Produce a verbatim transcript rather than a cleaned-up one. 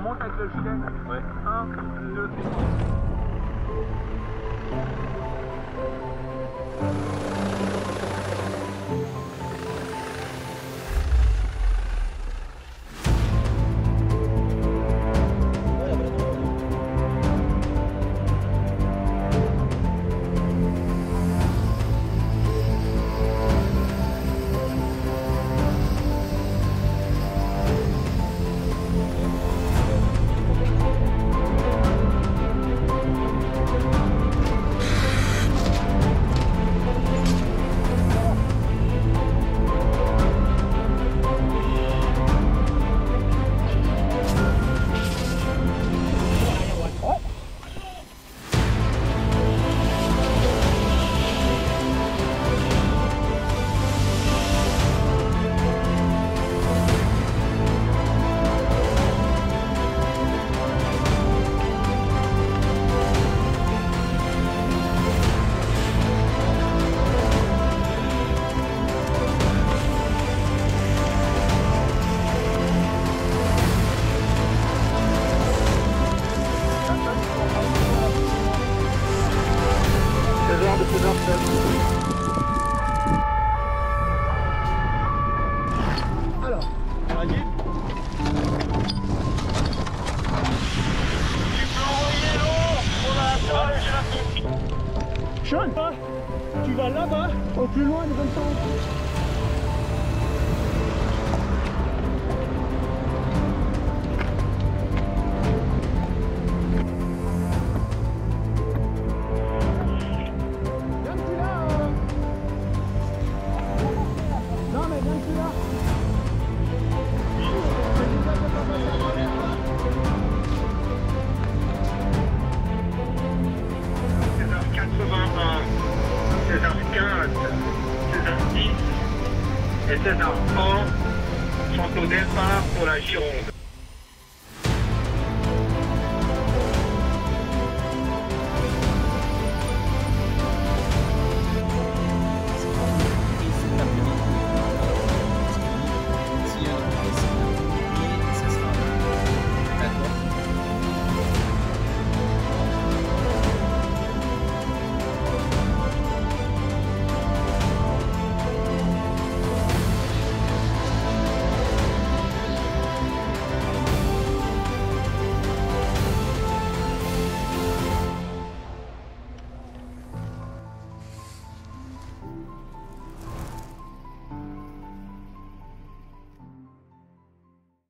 monte avec le gilet. Ouais. un, deux, trois. Alors, vas-y. Tu peux envoyer l'eau pour la Sean, tu vas là-bas, au plus loin de vingt ans. seize heures quinze, seize heures dix et seize heures trente sont au départ pour la Gironde.